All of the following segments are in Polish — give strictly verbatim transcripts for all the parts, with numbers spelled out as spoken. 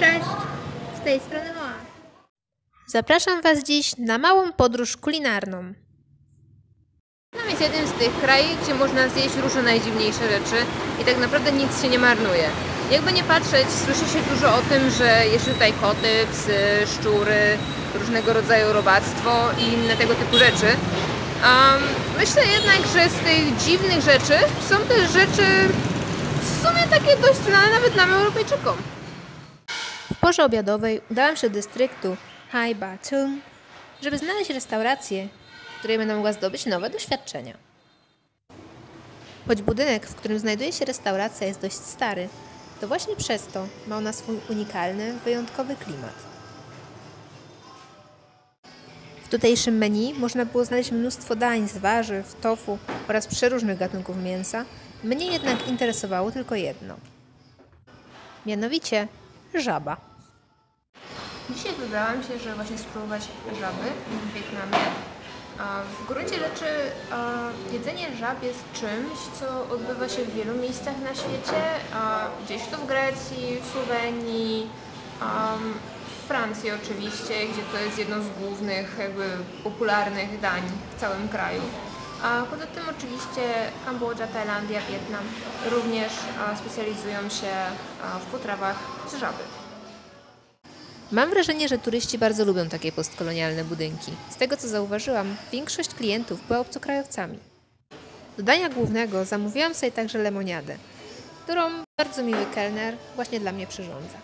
Cześć, z tej strony Noa. Zapraszam Was dziś na małą podróż kulinarną. Wietnam jest jednym z tych krajów, gdzie można zjeść różne najdziwniejsze rzeczy i tak naprawdę nic się nie marnuje. Jakby nie patrzeć, słyszy się dużo o tym, że jest tutaj koty, psy, szczury, różnego rodzaju robactwo i inne tego typu rzeczy. Um, myślę jednak, że z tych dziwnych rzeczy są też rzeczy w sumie takie dość znane nawet nam Europejczykom. W porze obiadowej udałam się do dystryktu Hai Ba Tung, żeby znaleźć restaurację, w której będę mogła zdobyć nowe doświadczenia. Choć budynek, w którym znajduje się restauracja, jest dość stary, to właśnie przez to ma ona swój unikalny, wyjątkowy klimat. W tutejszym menu można było znaleźć mnóstwo dań z warzyw, tofu oraz przeróżnych gatunków mięsa. Mnie jednak interesowało tylko jedno. Mianowicie żaba. Dzisiaj wybrałam się, żeby właśnie spróbować żaby w Wietnamie. W gruncie rzeczy jedzenie żab jest czymś, co odbywa się w wielu miejscach na świecie. Gdzieś to w Grecji, w Słowenii, w Francji oczywiście, gdzie to jest jedno z głównych jakby popularnych dań w całym kraju. A poza tym oczywiście Kambodża, Tajlandia, Wietnam również specjalizują się w potrawach z żaby. Mam wrażenie, że turyści bardzo lubią takie postkolonialne budynki. Z tego co zauważyłam, większość klientów była obcokrajowcami. Do dania głównego zamówiłam sobie także lemoniadę, którą bardzo miły kelner właśnie dla mnie przyrządza.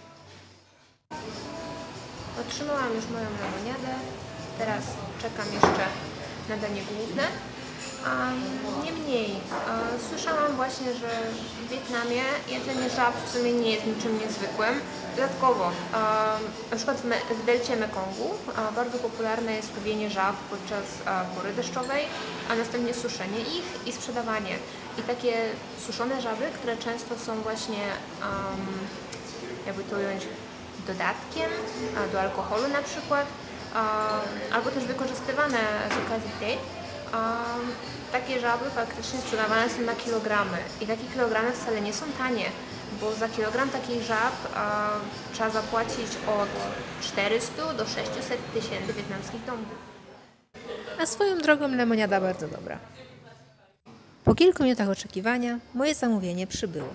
Otrzymałam już moją lemoniadę, teraz czekam jeszcze na danie główne. A niemniej, a, słyszałam właśnie, że w Wietnamie jedzenie żab w sumie nie jest niczym niezwykłym. Dodatkowo, a, na przykład w, me, w delcie Mekongu a, bardzo popularne jest łowienie żab podczas a, pory deszczowej, a następnie suszenie ich i sprzedawanie. I takie suszone żaby, które często są właśnie, um, jakby to ująć, dodatkiem a, do alkoholu na przykład, a, albo też wykorzystywane z okazji date. Um, takie żaby faktycznie sprzedawane są na kilogramy i takie kilogramy wcale nie są tanie, bo za kilogram takich żab um, trzeba zapłacić od czterystu do sześciuset tysięcy wietnamskich dongów. A swoją drogą lemoniada bardzo dobra. Po kilku minutach oczekiwania moje zamówienie przybyło.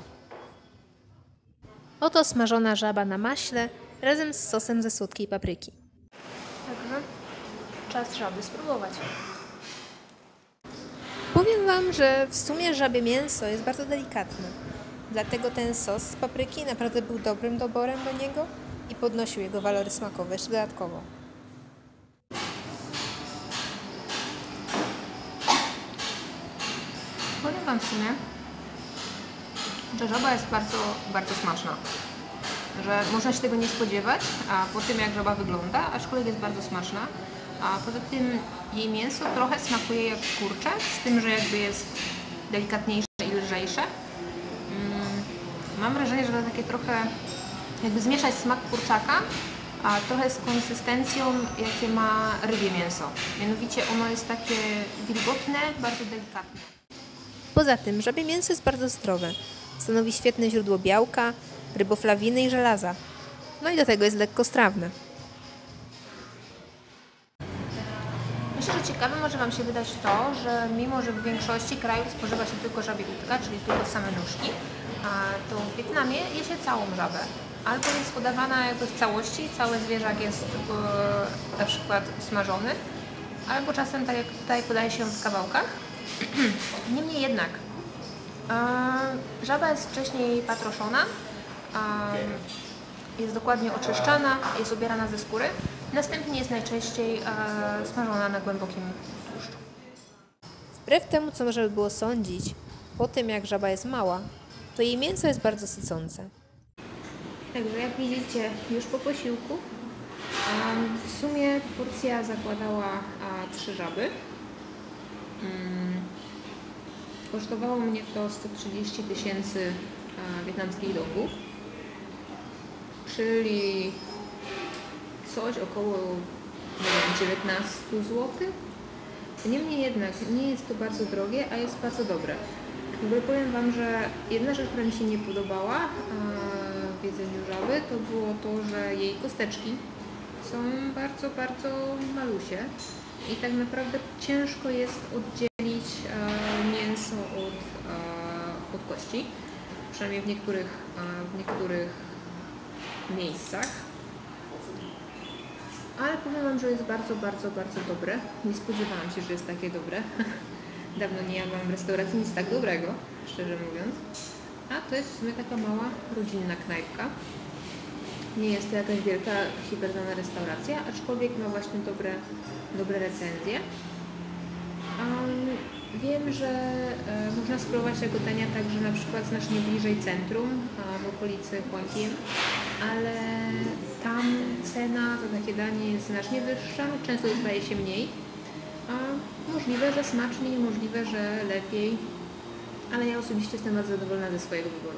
Oto smażona żaba na maśle razem z sosem ze słodkiej papryki. Także czas żaby spróbować. Powiem Wam, że w sumie żabie mięso jest bardzo delikatne. Dlatego ten sos z papryki naprawdę był dobrym doborem do niego i podnosił jego walory smakowe jeszcze dodatkowo. Powiem Wam w sumie, że żaba jest bardzo, bardzo smaczna. Że można się tego nie spodziewać, a po tym jak żaba wygląda, aczkolwiek jest bardzo smaczna. A poza tym jej mięso trochę smakuje jak kurcze, z tym, że jakby jest delikatniejsze i lżejsze. Mm, mam wrażenie, że to takie trochę jakby zmieszać smak kurczaka, a trochę z konsystencją, jakie ma rybie mięso. Mianowicie ono jest takie wilgotne, bardzo delikatne. Poza tym żabie mięso jest bardzo zdrowe. Stanowi świetne źródło białka, ryboflawiny i żelaza. No i do tego jest lekkostrawne. Myślę, że ciekawe może Wam się wydać to, że mimo, że w większości krajów spożywa się tylko żabie łódka, czyli tylko same nóżki, to w Wietnamie je się całą żabę. Albo jest podawana jakby w całości, cały zwierzak jest yy, na przykład smażony, albo czasem, tak jak tutaj, podaje się w kawałkach. Niemniej jednak, yy, żaba jest wcześniej patroszona, yy, jest dokładnie oczyszczana, jest ubierana ze skóry. Następnie jest najczęściej e, smażona na głębokim tłuszczu. Wbrew temu, co można by było sądzić, po tym jak żaba jest mała, to jej mięso jest bardzo sycące. Także jak widzicie, już po posiłku um, w sumie porcja zakładała a, trzy żaby. Um, kosztowało mnie to sto trzydzieści tysięcy wietnamskich dongów, czyli coś około dziewiętnaście złotych. Niemniej jednak nie jest to bardzo drogie, a jest bardzo dobre. W ogóle powiem Wam, że jedna rzecz, która mi się nie podobała w jedzeniu żaby, to było to, że jej kosteczki są bardzo, bardzo malusie i tak naprawdę ciężko jest oddzielić e, mięso od, e, od kości, przynajmniej w niektórych, e, w niektórych miejscach. Ale powiem Wam, że jest bardzo, bardzo, bardzo dobre. Nie spodziewałam się, że jest takie dobre. Dawno nie jadłam w restauracji nic tak dobrego, szczerze mówiąc. A to jest w sumie taka mała, rodzinna knajpka. Nie jest to jakaś wielka, hiperznana restauracja, aczkolwiek ma właśnie dobre, dobre recenzje. Um, wiem, że e, można spróbować tego dania także na przykład znacznie bliżej centrum, a w okolicy Huangkiem, ale tam cena za takie danie jest znacznie wyższa, często dostaje się mniej. A możliwe, że smaczniej, możliwe, że lepiej, ale ja osobiście jestem bardzo zadowolona ze swojego wyboru.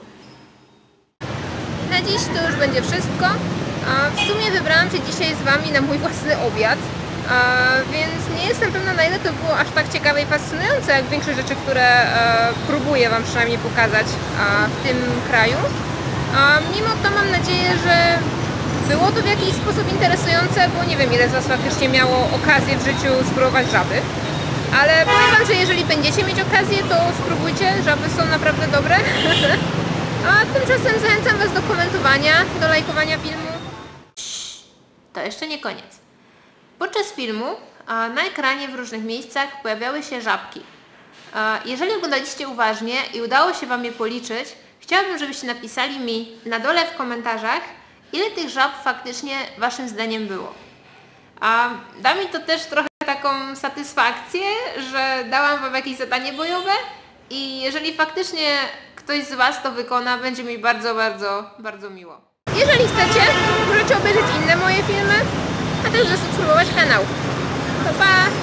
Na dziś to już będzie wszystko. W sumie wybrałam się dzisiaj z Wami na mój własny obiad, więc nie jestem pewna, na ile to było aż tak ciekawe i fascynujące, jak większość rzeczy, które próbuję Wam przynajmniej pokazać w tym kraju. Mimo to mam nadzieję, że było to w jakiś sposób interesujące, bo nie wiem, ile z Was faktycznie miało okazję w życiu spróbować żaby. Ale powiem Wam, że jeżeli będziecie mieć okazję, to spróbujcie, żaby są naprawdę dobre. A tymczasem zachęcam Was do komentowania, do lajkowania filmu. To jeszcze nie koniec. Podczas filmu na ekranie w różnych miejscach pojawiały się żabki. Jeżeli oglądaliście uważnie i udało się Wam je policzyć, chciałabym, żebyście napisali mi na dole w komentarzach, ile tych żab faktycznie Waszym zdaniem było. A da mi to też trochę taką satysfakcję, że dałam Wam jakieś zadanie bojowe i jeżeli faktycznie ktoś z Was to wykona, będzie mi bardzo, bardzo, bardzo miło. Jeżeli chcecie, możecie obejrzeć inne moje filmy, a też zasubskrybować kanał. Pa, pa!